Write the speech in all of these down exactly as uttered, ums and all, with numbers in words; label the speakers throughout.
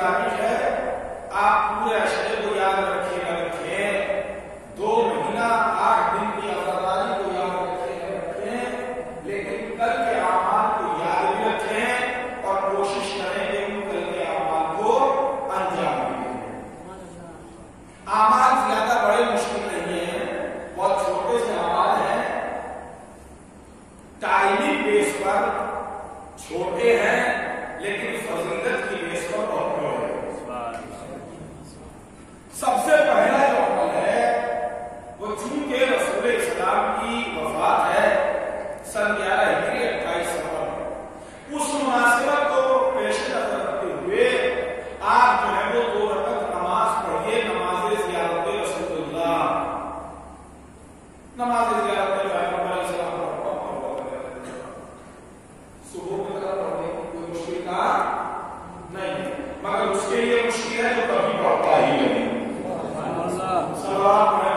Speaker 1: گزارش ہے آپ پورے اشرے کو یاد رکھیے نہ رکھیں، دو مہینہ آٹھ دن کی افطاری کو یاد رکھیں نہ رکھیں، لیکن کل کے اعمال کو یاد بھی رکھیں اور کوشش کریں کہ ان کل کے اعمال کو انجام دیں۔ اعمال زیادہ بڑے مشکل نہیں ہیں، بہت چھوٹے سے اعمال ہیں، ٹائمنگ بیس پر چھوٹے ہیں لیکن فضیلت کی بیس پر بہت بڑے ہیں۔ سب سے پہلا جو عمل ہے وہ چونکہ رسول اسلام کی وفات ہے سن گیارہ ہجری اٹھائیس سفر، اس مناسبت کو پیش نظر رکھتے ہوئے آپ جو ہے وہ دو رکعت نماز پڑھیے، نماز زیارت رسول اللہ، نماز زیارت پیغمبر علیہ السلام صبح کی طرح پڑھنے کی کوئی مشکل کام نہیں، مگر اس کے لیے مشکل ہے جو کبھی پڑھتا ہی نہیں۔ سلام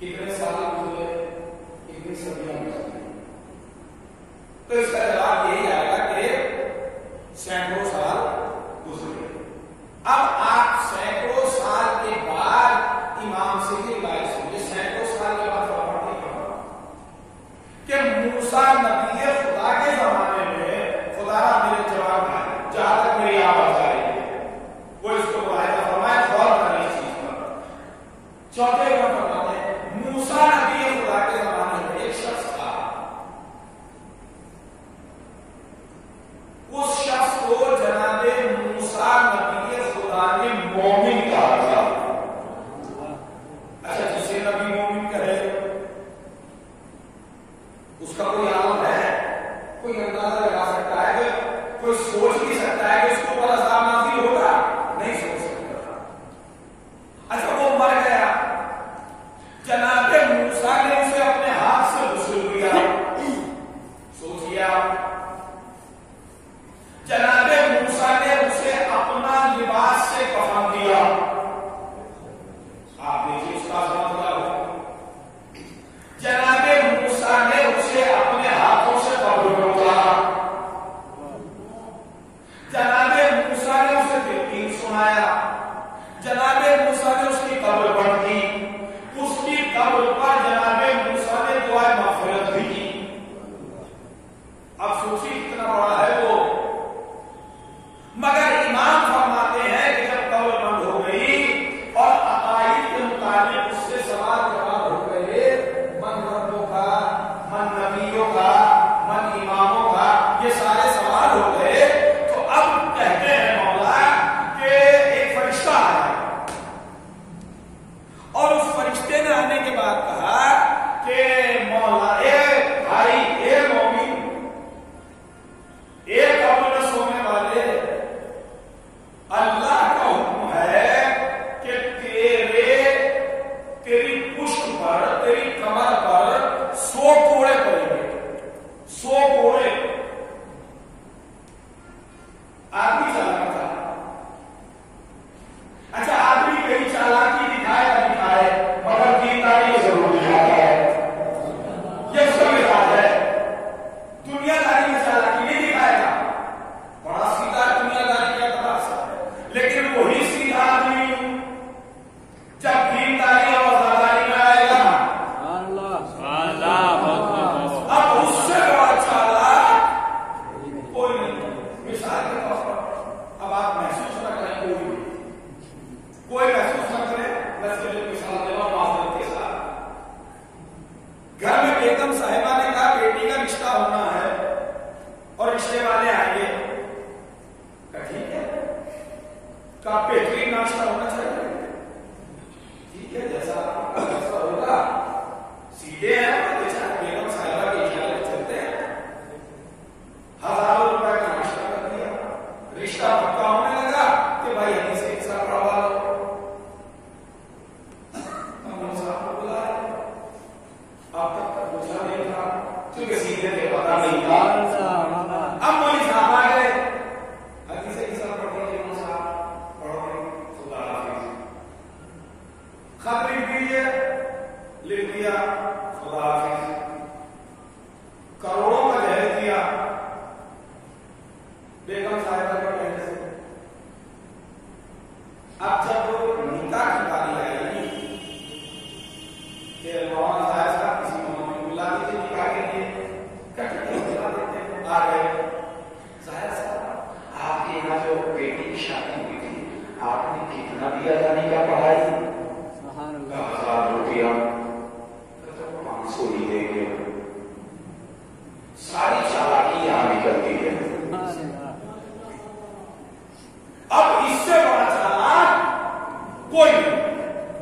Speaker 1: کتنے سال گزرے، کتنی صدیاں گزری؟ تو اس کا جواب یہی آئے گا کہ سینکڑوں سال گزرے۔ اب آپ سینکڑوں سال کے بعد امام سے یہ روایت سنیے، سینکڑوں سال کے بعد فرماتے ہیں کہ موسیٰ نبی خدا کے زمانے میں خدا میرے جواب ہے جہاں تک میری آواز آ رہی ہے وہ اس کو بلائے گا، فرمایا غور کریں اس چیز پر۔ چوتھے کا فرماتے ہیں موسیٰ نبی خدا کے زمانے میں ایک شخص تھا، اس شخص کو جناب موسیٰ نبی خدا نے مومن کہا تھا۔ اچھا جسے نبی مومن کہے اس کا کوئی عالم ہے، کوئی اندازہ لگا سکتا ہے، کوئی سوچ نہیں سکتا ہے کہ اس کو اوپر عذاب نازل ہوگا؟ نہیں سوچ سکتا۔ اچھا وہ مر گیا، جناب موسیٰ نے اسے اپنے ہاتھ سے غسل دیا، سوچیے آپ، جناب موسیٰ نے اسے اپنا لباس سے کفن دیا، آپ دیکھیے اس کا عظمت کیا ہو۔ جناب موسیٰ نے اسے اپنے ہاتھوں سے قبر میں اتارا، جناب موسیٰ نے اسے تلقین سنایا، جناب موسیٰ نے اس کی قبر بڑھ دی، اس کی قبر پر جناب موسیٰ نے دعائے مغفرت بھی کی۔ اب سوچیے کتنا بڑا ہے وہ، مگر امام فرماتے ہیں کہ جب قبر بند ہو گئی اور عقائد کے مطابق اس سے سوال جواب ہو گئے، من ربوں کا، من نبیوں کا، من اماموں کا، یہ سارے سوال ہو گئے، تو اب کہتے ہیں مولا کہ ایک فرشتہ آیا اور اس فرشتے نے آنے کے بعد کہا کہ مولا اے بھائی، اے مومن، اے قبر میں سونے والے، اللہ کا حکم ہے کہ تیرے تیری پشت پر، تیری کمر پر سو کوڑے پڑیں گے، سو کوڑے۔ آدمی چالاک تھا، اچھا آدمی کہیں چالاکی دکھائے نہ دکھائے مگر دینداری ضرور دکھاتا ہے، یہ اس کا مزاج ہے۔ دنیا داری میں چالاکی نہیں دکھائے گا، بڑا سیدھا دنیا داری کا اعتبار سے، لیکن وہی سیدھا آدمی جب دینداری اور وفاداری میں آئے گا اب اس سے بڑا چالاک کوئی نہیں۔ مثال کے طور پر اب آپ محسوس نہ کریں، کوئی کوئی محسوس نہ کرے، میں صرف ایک مثال دے رہا ہوں معذرت کے ساتھ۔ گھر میں بیگم صاحبہ نے کہا بیٹی کا رشتہ ہونا ہے اور رشتے والے آئیں گے، ٹھیک ہے، کا بہترین ناشتہ ہونا چاہیے، ٹھیک ہے، جیسا آپ کا فیصلہ ہوگا، سیدھے ہیں بیچارے بیگم صاحبہ کے اشارے چلتے ہیں، ہزاروں روپے کا ناشتہ کر دیا، رشتہ پکا ہونے لگا کہ بھائی ہمیں سے ایک ساتھ پڑھوا لو، ہم صاحب کو بلایا، اب تک تک پوچھا نہیں تھا کیونکہ سیدھے کے پتا نہیں تھا، اب مولی صاحب آ گئے، حدیث ایک ساتھ پڑھتے ہیں، مولی صاحب پڑھو گے، خدا حافظ، خط لکھ دیجیے، لکھ دیا، خدا حافظ، کروڑوں کا جہیز دیا بیگم صاحبہ کے کہنے سے۔ اب جب نکاح کی باری آئی کہ مولانا صاحب صاحب کسی مولانا کو بلا دیجیے نکاح کے لیے، کٹھے بلا دیتے ہیں، آ گئے، صاحب صاحب آپ کے یہاں جو بیٹی کی شادی ہوئی تھی آپ نے کتنا دیا جانے کا پڑھائی؟ ہزار روپیہ، پانچ سو ہی دیں گے، ساری چالاکی یہاں نکلتی ہے۔ اب اس سے بڑا چالاک کوئی نہیں،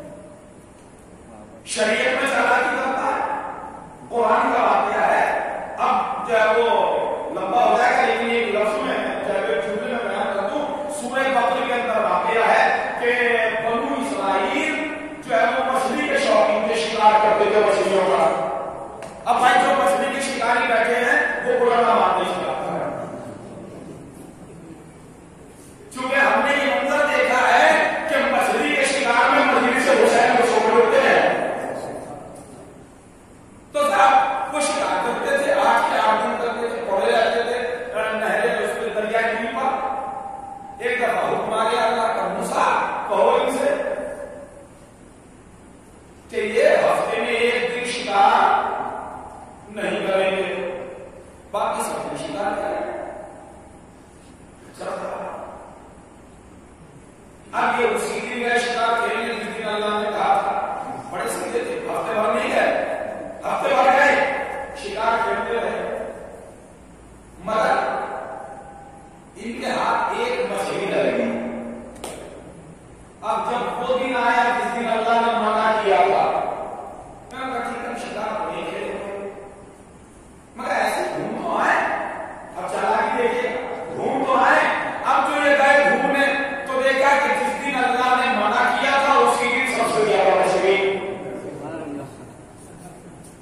Speaker 1: شریعت میں چالاکی کرتا ہے، قرآن کا واقعہ ہے، اب جو ہے وہ لمبا ہو جائے گا لیکن ایک لفظ میں جب ایک جملے میں بیان کر دوں، سورہ بقرہ کے اندر واقعہ ہے کہ بنو اسرائیل جو ہے وہ مچھلی کے شوقین کے شکار کرتے تھے مچھلیوں کا، اب بھائی جو مچھلی کے شکاری بیٹھے ہیں وہ بلانا مانتے شکار کرتے ہیں، چونکہ ہم نے یہ منظر دیکھا ہے کہ مچھلی کے شکار میں مچھلی سے حسین کو سو ہوتے ہیں،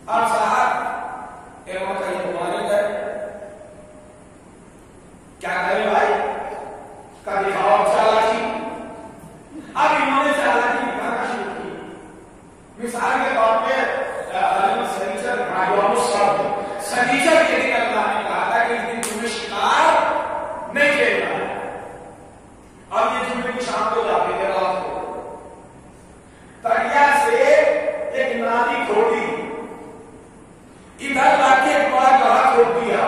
Speaker 1: اب صاحب ایروں کا یہ مانے گئے کیا کرے بھائی کا دکھاؤ چالاکی. اب انہوں نے چالاکی دکھانا شروع کی. مثال کے طور پہ سنیچر سنیچر کے دن اللہ نے کہا تھا کہ اس دن تمہیں شکار نہیں کھیلنا ہے. اب یہ جمعے کی شام کو جاتے تھے رات کو دریا سے ایک نالی کھوڑی ادھر لا کے ایک بڑا گڑھا کھود دیا.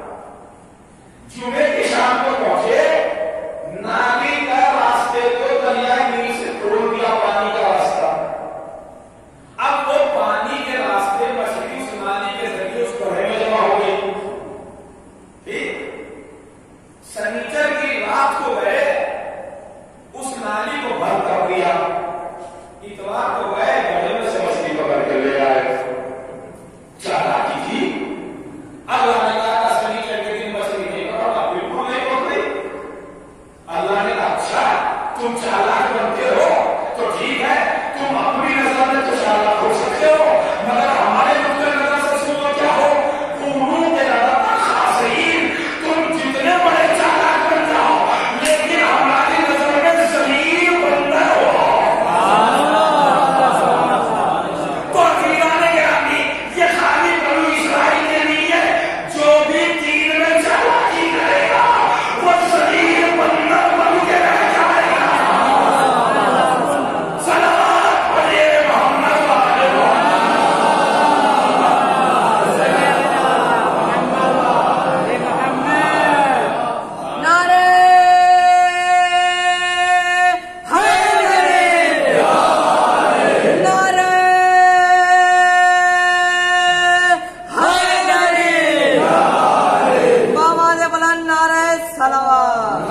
Speaker 1: جمعے کی شام کو پہنچے نالی کا راستے کو دریائے نیل سے کھول دیا پانی کا راستہ. اب وہ پانی کے راستے مچھلی اس نالی کے ذریعے اس گڑھے میں جمع ہو گئی. ٹھیک سنیچر کی رات کو گئے اس نالی کو بند کر دیا. اتوار کو گئے گڑھے میں سے مچھلی پکڑ کے لے آئے. چالاکی تھی. اللہ نے کہا سنیچر کے دن مچھلی نہیں پکڑا بالکل نہیں پکڑی. اللہ نے کہا اچھا تم چالاک بنتے ہو تو ٹھیک ہے تم اپنی نظر میں تو چالاک ہو سکتے ہو مگر ہمارے نقطۂ نظر سے سنو کیا ہو قرون کے نظر خاصین تم جتنے بڑے چالاک بن جاؤ لیکن ہماری نظر میں ذلیل بندہ ہو. تو عزیزان گرامی یہ خالی بنو اسرائیل کے لیے جو بھی دین میں چالاکی کرے گا وہ ذلیل بندہ بن کے رہ جائے گا. صلوات پڑھیے محمد والے
Speaker 2: نعرے حیدری نعرے حیدری بابا دے بلند نعرے صلوات.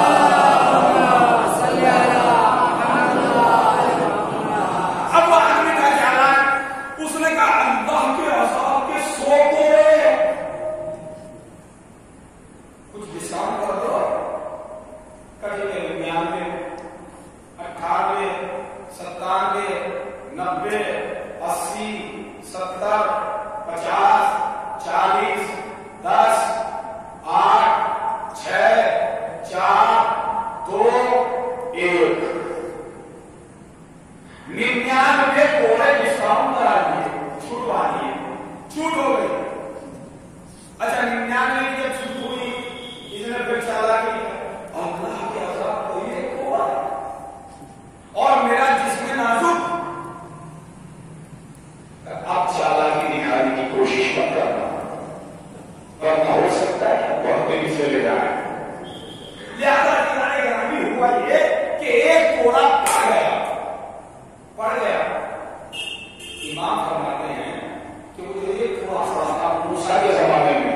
Speaker 1: اب وہ آدمی کا چالاک اس نے کہا اللہ کے عذاب کے سو کوڑے کچھ ڈسکاؤنٹ کر دو. کبھی ننانوے اٹھانوے ستانوے نبے اسی ستر پچاس چالیس دس آٹھ چھ چار دو ایک ننانوے کوڑے ڈسکاؤنٹ کرا دیے چھوٹوا دیے. چھوٹ ہو گئی. اچھا ننانوے کی جب چھوٹ ہوئی اس نے پھر چالاکی کی اللہ کے عذاب کو یہ کوڑا اور میرا جسم نازک. اب چالاکی دکھانے کی کوشش مت کرنا ورنہ ہو سکتا ہے بہت دیر سے لے جائے. لہذا کرانے گرامی ہوا یہ کہ ایک کوڑا پڑ گیا پڑ گیا. امام فرماتے ہیں کہ وہ ایک کوڑا پڑا تھا موسیٰ کے زمانے میں.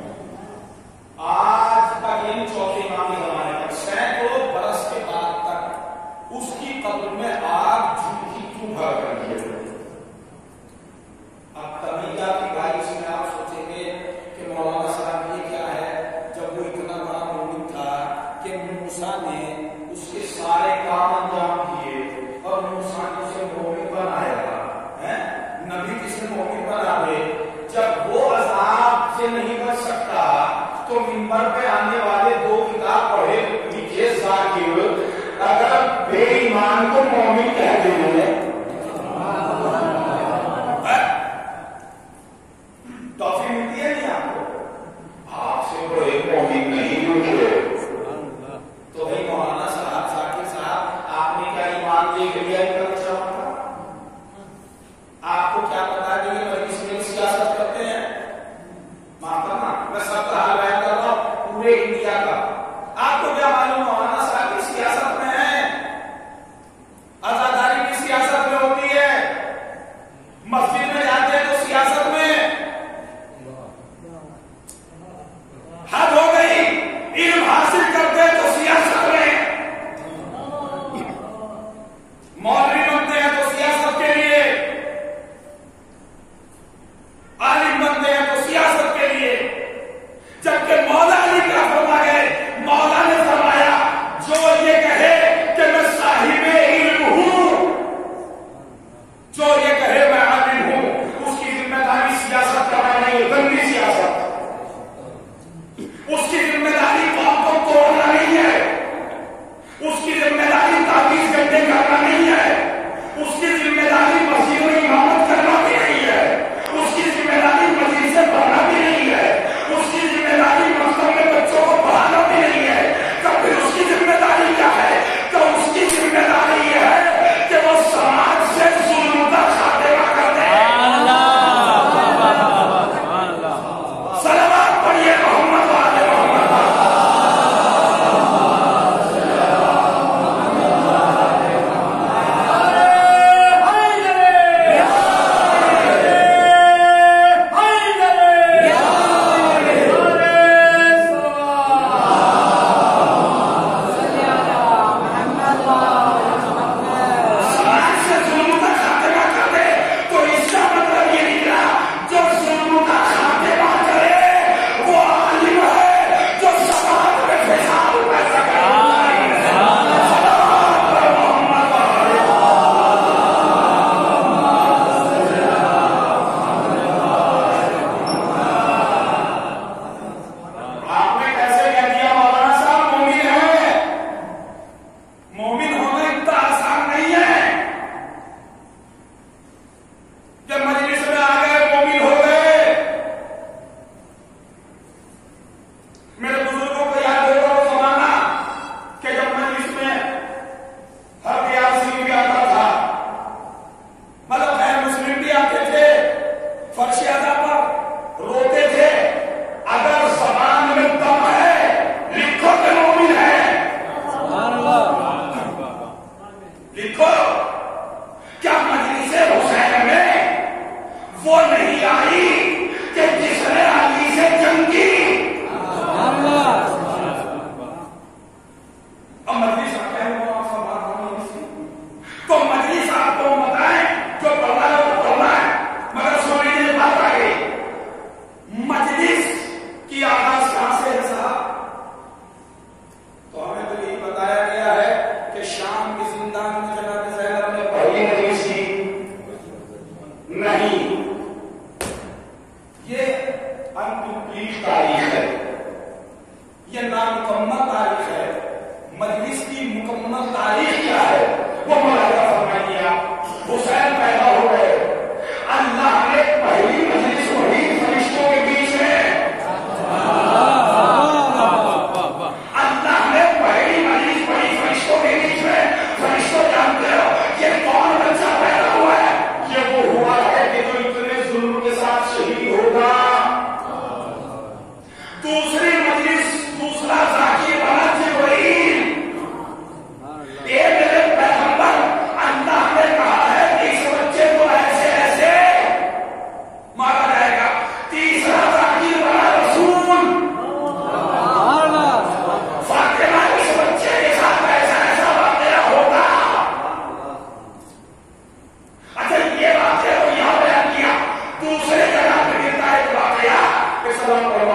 Speaker 1: آج تک یعنی چوتھے امام کے زمانے تک سینکڑوں برس کے بعد تک اس کی قبر میں آگ جھوٹی کیوں بھر رہی ہے. اب طبیعہ کی باری سے آپ سوچیں گے کہ مولانا صاحب یہ کیا ہے جب وہ اتنا بڑا مومن تھا کہ موسیٰ نے اس کے سارے کام انجام دیے اور موسیٰ نے اسے مومن بنایا ہے. نبی کسی مومن بنا دے جب وہ عذاب وہ نہیں آئی کہ جس نے علی سے جنگ کی. اب مجلس آپ کہہ رہے ہو آپ سے بات کرنا اس کی تو مجلس آپ کو بتائیں جو پڑھنا ہے وہ پڑھنا ہے مگر سونے کی بات آ گئی. مجلس کی آغاز کہاں سے ہے صاحب؟ تو ہمیں تو یہی بتایا گیا ہے کہ شام کے زندان میں جناب زینب نے پڑھی مجلس کی نہیں. یہ انکمپلیٹ تاریخ ہے, یہ نامکمل تاریخ ہے. مجلس کی مکمل تاریخ کیا ہے وہ ملاحظہ فرمائیے آپ. حسین پیدا ہو گئے, اللہ نے پہلی مجلس پڑھی فرشتوں کے بیچ میں. اللہ نے پہلی مجلس پڑھی فرشتوں کے بیچ میں. فرشتوں جانتے ہو یہ کون بچہ پیدا ہوا ہے؟ یہ وہ ہوا ہے کہ جو اتنے ظلم کے ساتھ شہید ہوگا. دوسری مجلس دوسرا ذاکر بنا جبرائیل. اے میرے پیغمبر, اللہ نے کہا ہے کہ اس بچے کو ایسے ایسے مارا جائے گا. تیسرا ذاکر بنا رسول. فاطمہ اس بچے کے ساتھ ایسا ایسا واقعہ ہوگا. اچھا یہ واقعہ تو یہاں بیان کیا. دوسرے جگہ پہ ملتا ہے ایک واقعہ کہ سلام علیہ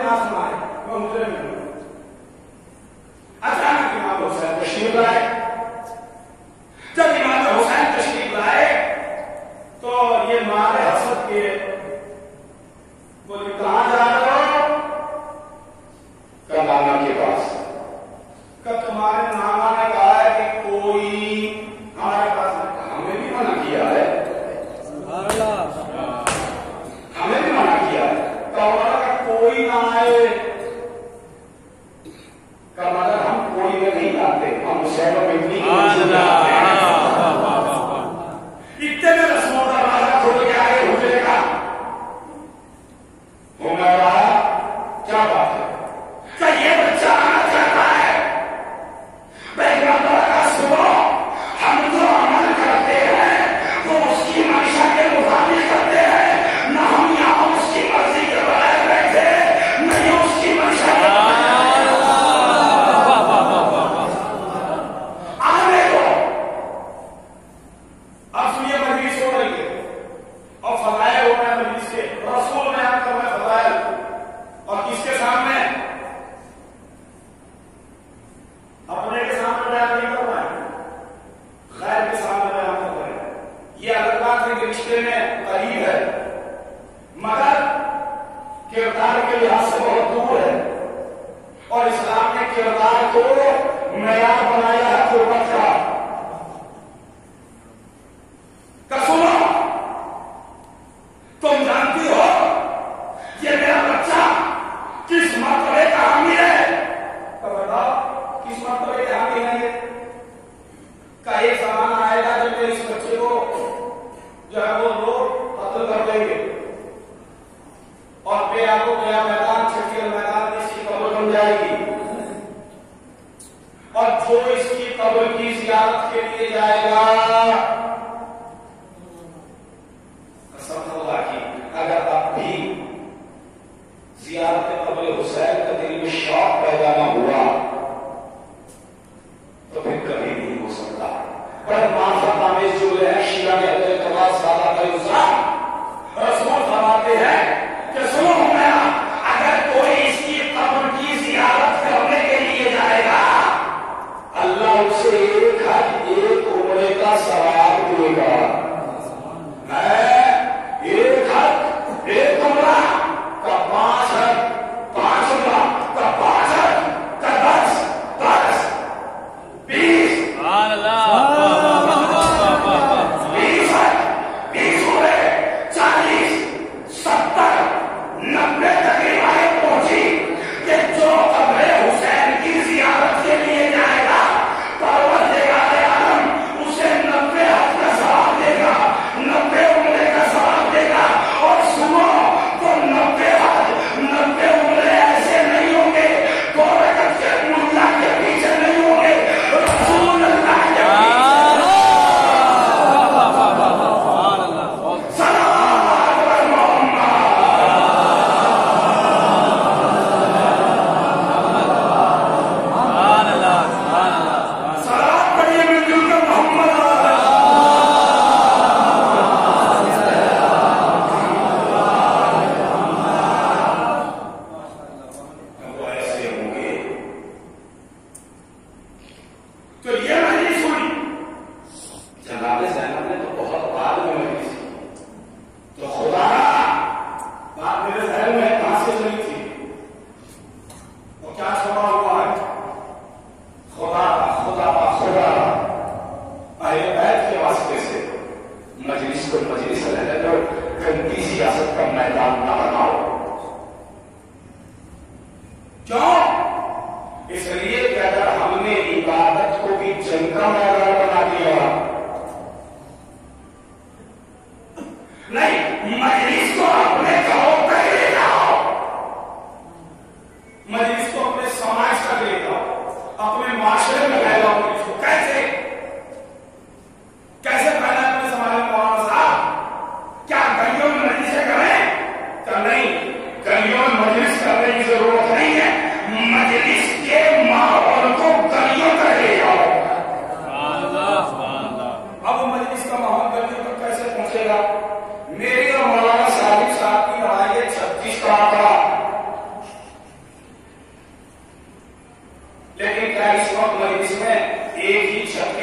Speaker 1: نماز سنائے وہ مجھے نہیں. اچانک امام حسین تشریف لائے. جب امام حسین تشریف لائے تو یہ مارے حسد کے بولے کہاں جا رہے ہو؟ کہ نانا کے پاس. کہ تمہارے نانا نے کہا ہے کہ کوئی ہمارے پاس ہمیں بھی منع کیا ہے. ہمیں بھی منع کیا ہے کہ کوئی نہ آئے. کہ مگر ہم کوئی میں نہیں آتے, ہم حسین میں اتنی اتنے میں رسموں کا راجہ کھول کے آگے حجرے کا ہمارا کیا بات ہے کہ یہ بچہ آنا چاہتا ہے. پیغمبر کا سنو, ہم جو عمل کرتے ہیں وہ اس کی منشا کے مطابق کرتے ہیں, نہ ہم یہاں اس کی مرضی کے بغیر بیٹھے, نہیں اس کی منشا کے بغیر آنے کو. اب سنیے مجلس ہو رہی ہے اور فضائل ہو رہا ہے مجلس کے. رسول میں آپ کر رہے ہیں فضائل, اور کس کے سامنے؟ اپنے کے سامنے بیان نہیں کر رہا ہے, غیر کے سامنے بیان کر رہے ہیں. یہ الگ بات ہے کہ رشتے میں قریب ہے مگر کردار کے لحاظ سے بہت دور ہے, اور اسلام نے کردار کو معیار بنایا ہے قربت کا. کہ سنو, تم جانتی ہو یہ میرا بچہ کس مرتبے کا حامل ہے؟ تو بتاؤ کس مرتبے کا حامل ہے یہ؟ کا ایک زمانہ آئے گا جب اس بچے کو جو ہے وہ لوگ قتل کر دیں گے اور بے آب و بیا میدان چھٹی میدان میں اس کی قبر بن جائے گی, اور جو اس کی قبر کی زیارت کے لیے جائے گا قسم اللہ کی اگر اب بھی زیارت قبر حسین کا دل میں شوق پیدا نہ ہوا تو پھر کبھی نہیں ہو سکتا. پر معرفت آمیز جو ہے شیعہ نے حضرت اقبال سادہ کا الزام رسول فرماتے ہیں کہ سنو میرا, اگر کوئی اس کی قبر کی زیارت کرنے کے لیے جائے گا اللہ اسے ایک حج ایک عمرے کا ثواب دے گا. ایک حج ایک عمرہ کا پانچ حج, پانچ عمرہ کا پانچ حج کا دس دس بیس بیس حج بیس عمرے چالیس ستر نبے تک روایت پہنچی کہ جو قبر حسین کی زیارت کے لیے جائے گا پروردگار عالم اسے نبے حج کا ثواب دے گا, نبے عمرے کا ثواب دے گا. اور سنو تو نبے حج نبے عمرے ایسے نہیں ہوں گے, دو رکعت کے ملا کے پیچھے نہیں ہوں گے, رسول اللہ کے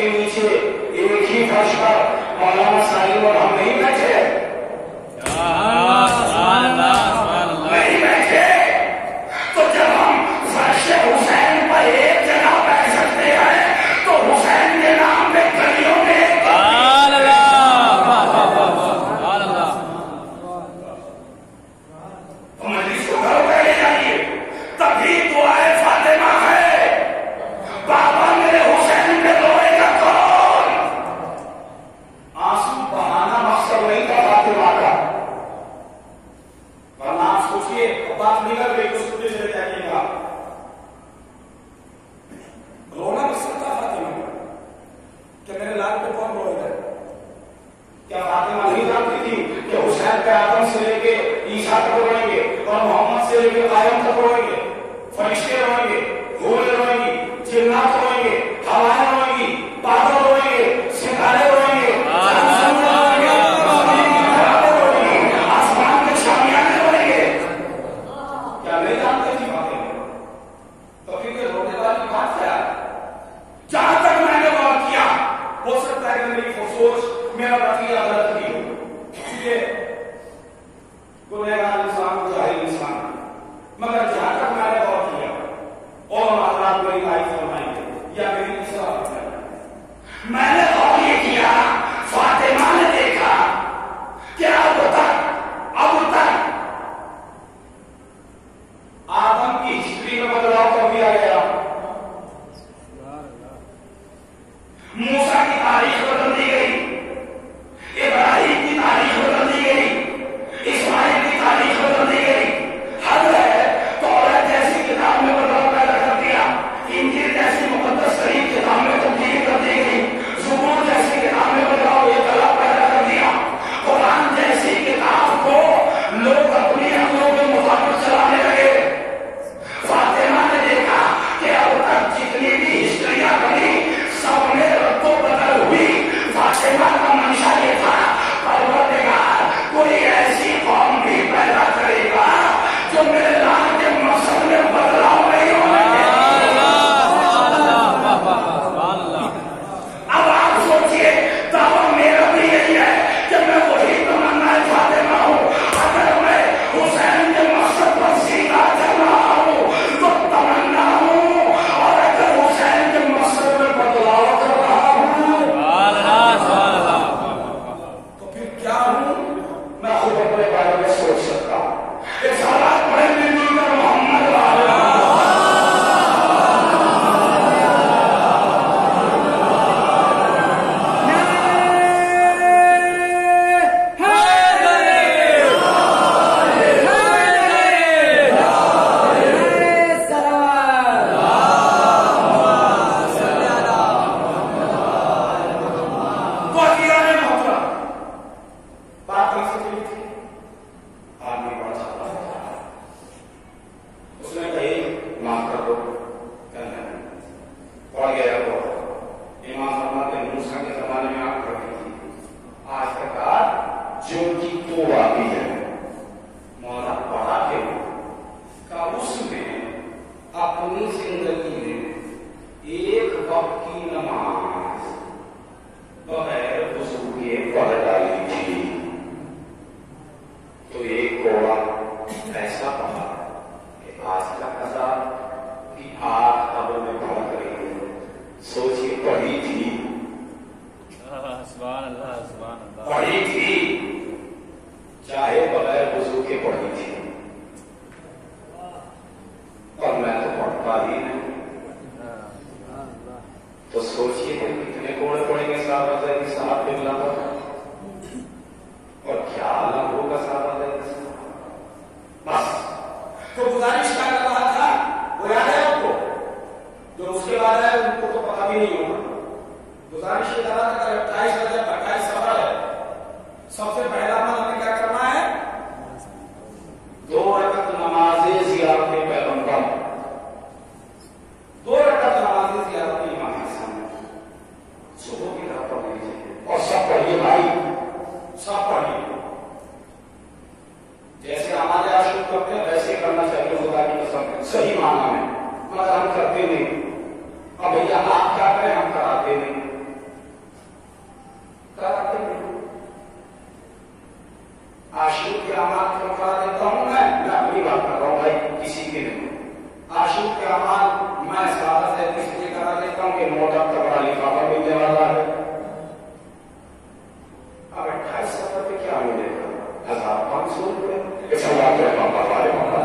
Speaker 1: کے نیچے ایک ہی فرش پر مولانا سائن اور ہم نہیں بیٹھے نہیں بیٹھے تو جب ہم فرش حسین پر ایک جگہ بیٹھ سکتے ہیں تو حسین کے نام پہ گلیوں میں مجلس کو گھروں پہ لے جائیے تبھی دعائے فاطمہ ہے بابا میرے حسین پہ روئے گا کون؟ آنسو بہانا مقصد نہیں تھا فاطمہ کا ورنہ آپ سوچیے بات نہیں کر رہی تو سوچے چلے جائیے گا رونا مقصد تھا فاطمہ کہ میرے لال پہ کون روئے گا؟ کیا فاطمہ نہیں جانتی تھی کہ حسین پہ آدم سے لے کے عیسیٰ تک روئیں گے اور محمد سے لے کے قائم تک روئیں گے فرشتے روئیں گے گھوڑے روئیں گے جنات روئیں گے ہوائیں روئیں گی بادل روئیں گے ستارے روئیں گے آسمان کے شامیانے روئیں گے کیا نہیں جانتے تھی باتیں تو پھر یہ رونے والی بات کیا جہاں تک میں نے غور کیا ہو سکتا ہے کہ میری سوچ میرا رفیع غلط بھی ہو یہ گنہگار انسان جاہل انسان مگر جہاں تک میں نے غور کیا اور حضرات میری آئی فرمائیں گے یا میری اصلاح فرمائیں میں نے غور یہ کیا فاطمہ نے دیکھا کہ اب تک اب تک آدم کی ہسٹری میں بدلاؤ کر دیا گیا موسیٰ کی تاریخ بدل دی گئی ابراہیم کی تاریخ بدل دی گئی اسماعیل کی تاریخ بدل دی گئی حد ہے توریت جیسی کتاب میں بدلاؤ پیدا کر دیا انجیل جیسی مقدس ترین کتاب میں تبدیلی کر دی گئی زبور جیسی کتاب میں بدلاؤ یہ غلط پیدا کر دیا قرآن جیسی کتاب کو لوگ اپنی عقلوں کے مطابق چلانے لگے فاطمہ نے دیکھا کہ اب تک جتنی بھی ہسٹریاں بنی سب میں رد و بدل ہوئی فاطمہ کا منشا یہ تھا پروردگار کوئی ایسی قوم بھی پیدا کرے گا جو میرے نام کے مقصد میں بدلاؤ نہیں ہونے دے اب آپ سوچئے دعویٰ میرا بھی یہی ہے کہ میں وہی تمنا فاطمہ ہوں اگر میں حسین کے مقصد پر سیدھا چل رہا ہوں تو تمنا ہوں اور اگر حسین کے مقصد میں بدلاؤ کر رہا ہوں تو پھر کیا ہوں میں خود اپنے بارے میں سوچ سکتا ہوں اس حالات میں ملی کر محمد والا صحیح معنی میں مگر ہم کرتے نہیں. اب بھیا آپ کیا کریں, ہم کراتے نہیں. कराते हैं। आशिक के अमाल को करा देता हूँ मैं, मैं अपनी बात कर रहा हूँ भाई, किसी के नहीं। आशिक के अमाल मैं सादा से इसलिए करा देता हूँ कि मोटा तगड़ा लिफाफा मिलने वाला है। अब अट्ठाईस सफर पे क्या मिलेगा? हजार पांच सौ रुपये पापा वाले पापा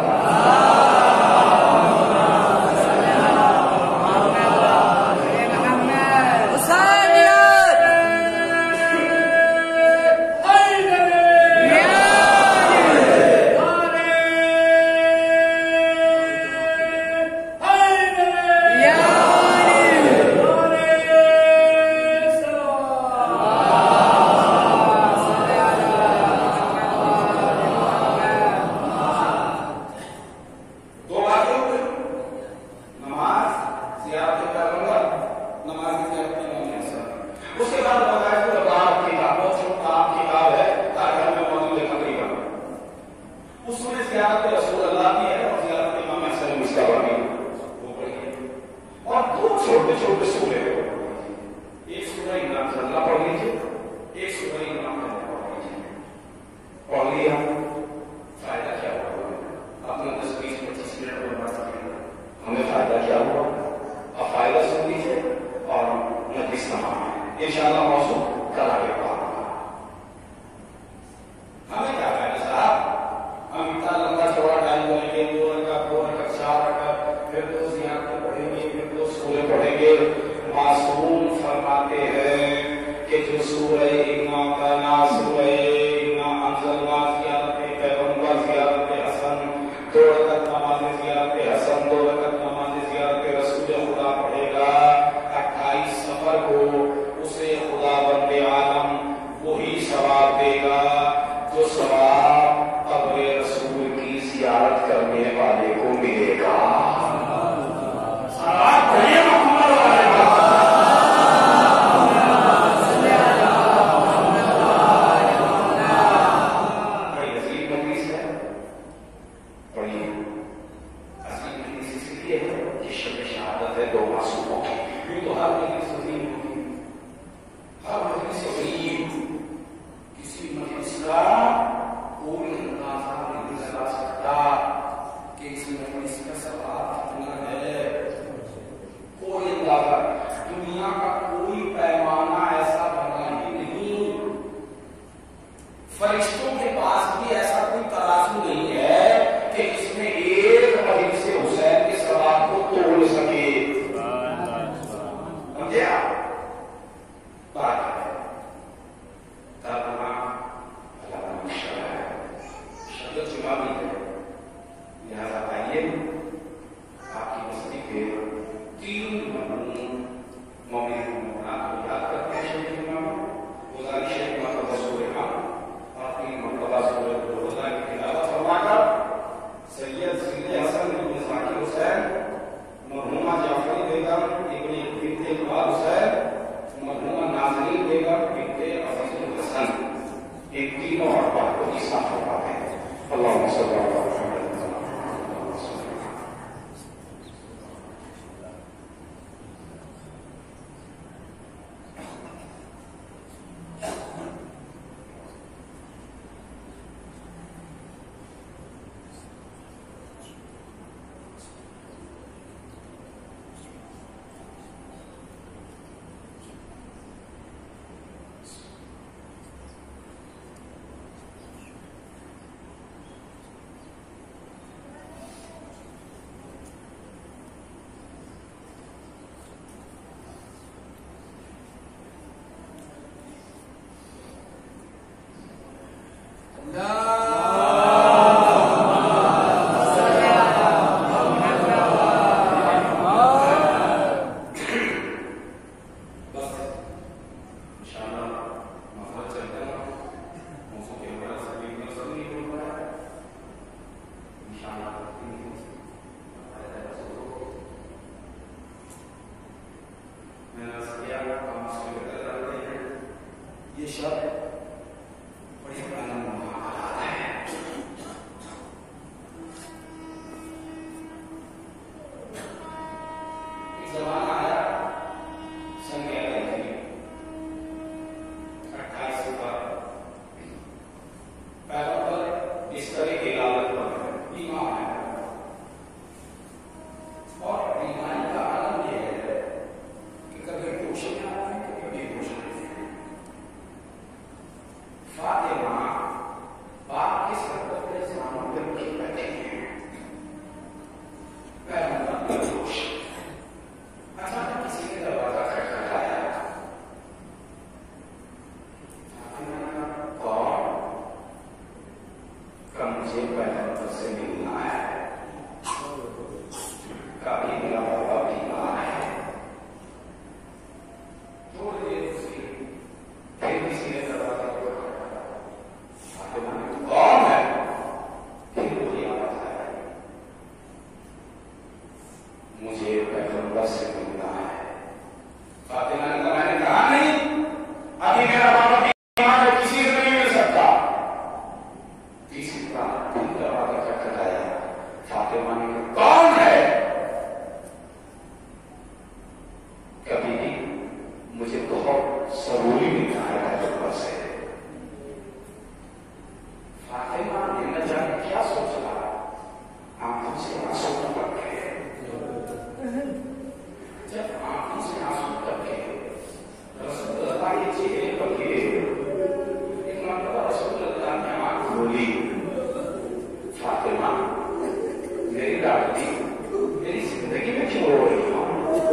Speaker 3: ڈانٹ دی میری زندگی میں کیوں رو رہی ہوں؟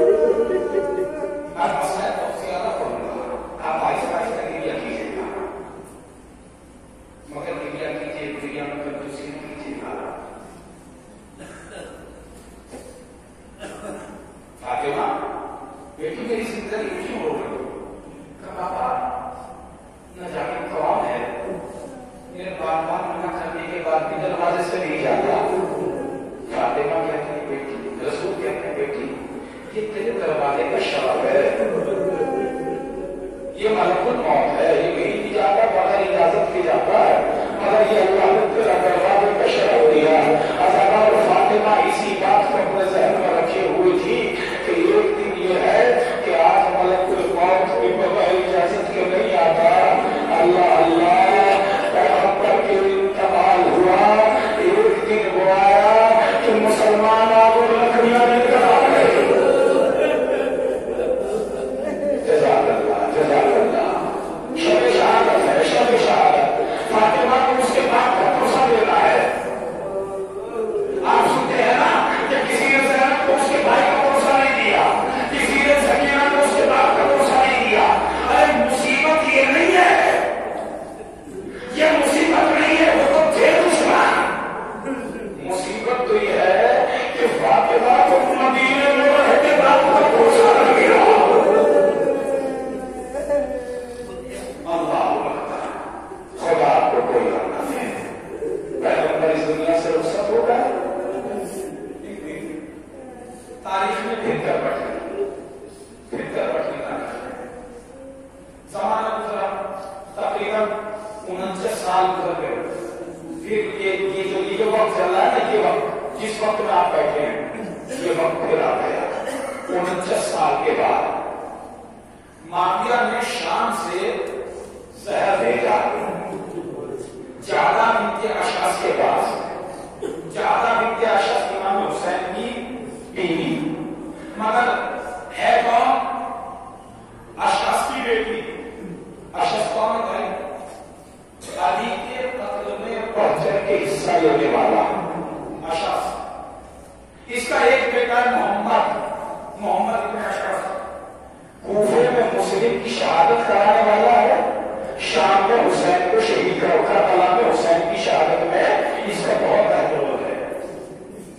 Speaker 3: آپ مسئلہ تفصیلہ پڑھوں گا، آپ آہستہ آہستہ گریہ کیجیے گا، مگر گریہ کیجیے گریہ میں کنجوسی نہ کیجیے گا۔ فاطمہ بیٹی میری زندگی میں کیوں رو رہی ہو؟ کہا پاپا نہ جانے کون ہے، میرے بار بار منع کرنے کے بعد بھی دروازے سے نہیں جاتا۔ فاطمہ کہتی ہے بیٹی، رسول کہتے ہیں بیٹی یہ تیرے دروازے کا شرف ہے، یہ ملک الموت ہے، یہ کہیں نہیں جاتا بغیر اجازت کے جاتا ہے، مگر یہ اللہ نے تیرا دروازے کا شرف دیا۔ ازادہ اور فاطمہ اسی بات کو اپنے ذہن میں رکھے ہوئے تھی کہ ایک دن یہ ہے کہ آج ملک الموت بھی بغیر اجازت کے نہیں آتا۔ اللہ اللہ پیغمبر کے انتقال ہوا، ایک دن وہ آیا کہ مسلمان آگ اور لکڑیاں لے کر آ گئے۔ جزاک اللہ جزاک اللہ، شب شہادت ہے، شب شہادت۔ فاطمہ کو اس کے بعد کا بھروسہ دینا ہے۔ آپ سنتے ہیں نا کہ کسی نے زینب کو اس کے بھائی کا بھروسہ نہیں دیا، کسی نے سکینہ کو اس کے باپ کا بھروسہ نہیں دیا۔ ارے مصیبت یہ نہیں ہے، یہ مصیبت نہیں ہے، وہ تو تھے دشمن۔ مصیبت تو یہ ہے کہ فاطمہ کو مدینے میں رہتے باپ کا بھروسہ نہ ملا۔ اللہ اکبر، خدا کو کوئی کرنا ہے۔ پیغمبر اس دنیا سے رخصت ہو گئے، تاریخ میں پھر کروٹ گئی، پھر کروٹ کی تاریخ ہے۔ زمانہ گزرا، تقریباً انچاس سال گزر گئے، پھر یہ یہ جو یہ جو وقت چل رہا ہے نا، یہ وقت جس وقت میں آپ بیٹھے ہیں، یہ وقت پھر آ گیا۔ انچاس سال کے بعد معاویہ نے شام سے زہر بھیجا جعدہ بنت اشعث کے پاس۔ جعدہ بنت اشعث امام حسین کی بیوی، مگر ہے کون؟ اشعث کی بیٹی۔ اشعث کون ہے؟ علی کے قتل میں بڑھ چڑھ کے حصہ لینے والا اشعث۔ اس کا ایک بیٹا محمد محمد ابن اشعث، کوفے میں مسلم کی شہادت کرانے والا ہے، شام میں حسین کو شہید کرو، کربلا میں حسین کی شہادت میں اس کا بہت اہم رول ہے۔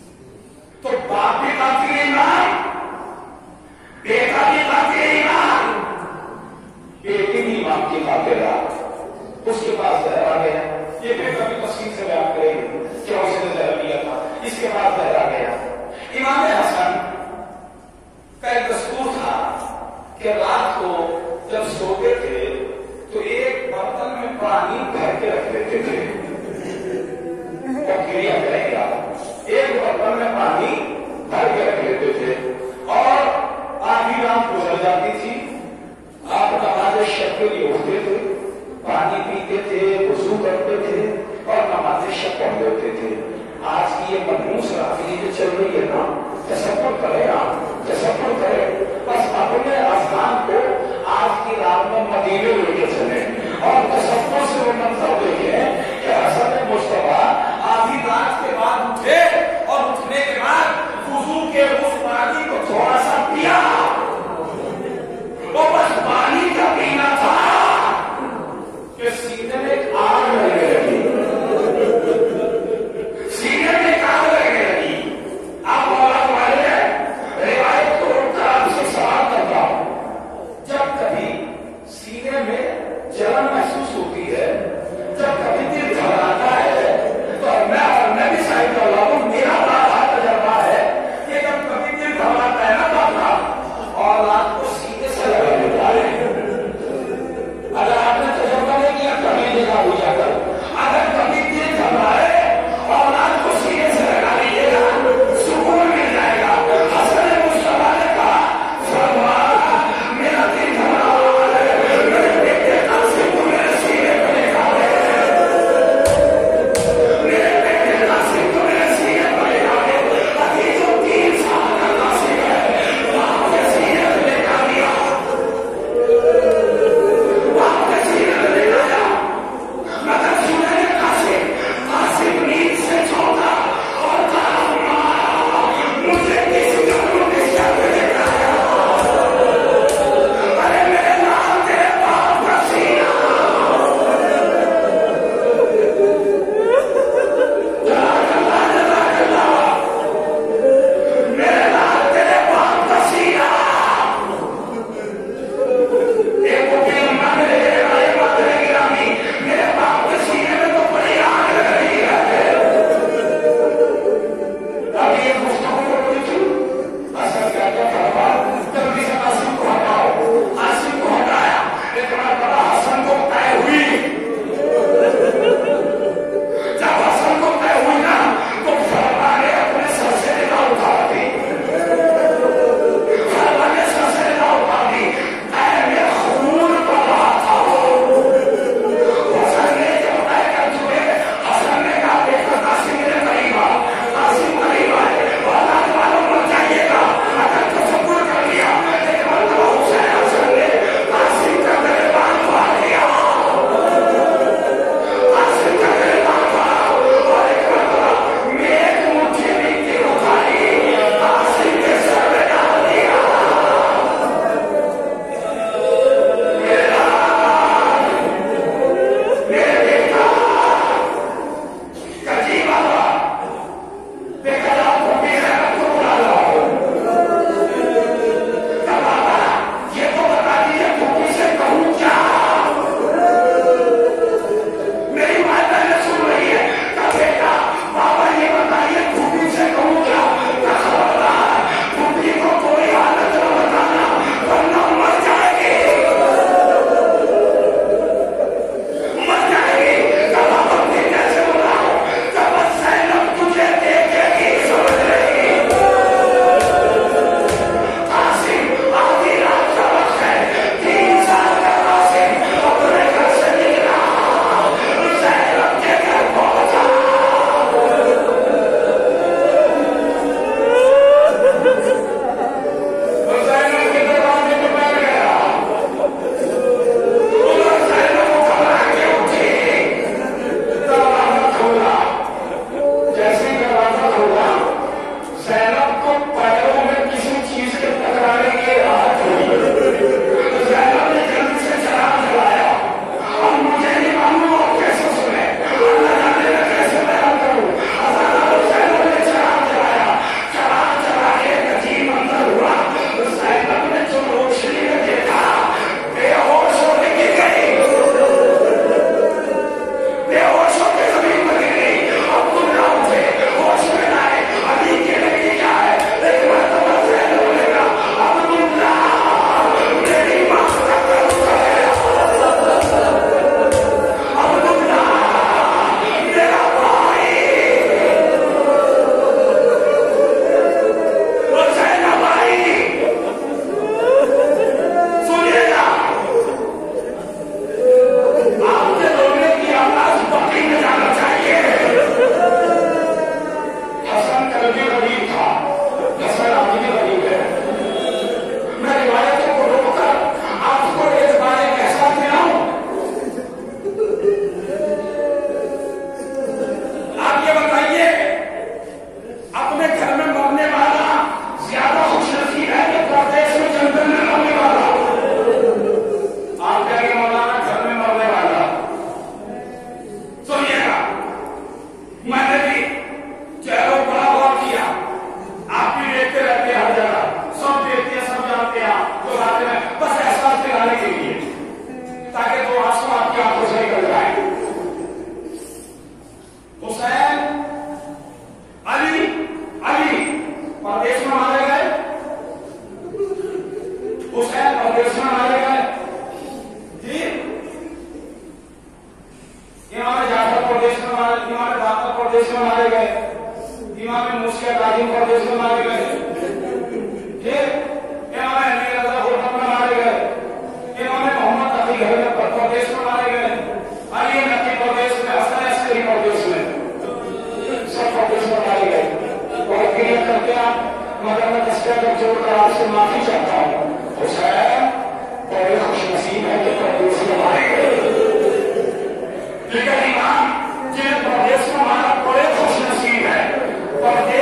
Speaker 3: لیکن امام جن پردیش میں ہمارا بڑے خوش نصیب ہے، پردیش